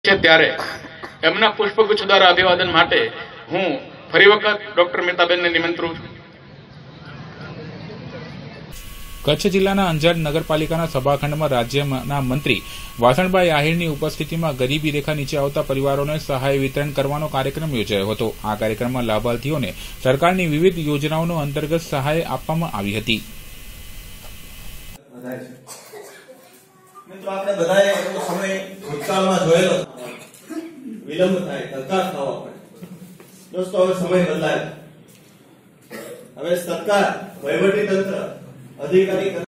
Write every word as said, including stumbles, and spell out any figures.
છે ત્યારે એમના પુષ્પગુચ્છ દ્વારા અભિવાદન માટે હું ફરી વખત ડોક્ટર મહેતાબેનને નિમંત્રું છું. કચ્છ જિલ્લાના અંજાર નગરપાલિકાના સભાખંડમાં રાજ્યના મંત્રી વાસણભાઈ આહિરની ઉપસ્થિતિમાં ગરીબી રેખા નીચે આવતા પરિવારોને સહાય વિતરણ કરવાનો કાર્યક્રમ યોજાયો હતો. આ કાર્યક્રમમાં લાભાર્થીઓને સરકારની વિવિધ યોજનાઓનો અંતર્ગત સહાય આપવામાં આવી હતી. મિત્રો, આપણે બધાએ એવો સમય ભૂતકાળમાં જોયેલો, વિલંબ થાય, ધક્કા ખાવા પડે. દોસ્તો, હવે સમય બદલાય. હવે સરકાર, વહીવટી તંત્ર, અધિકારી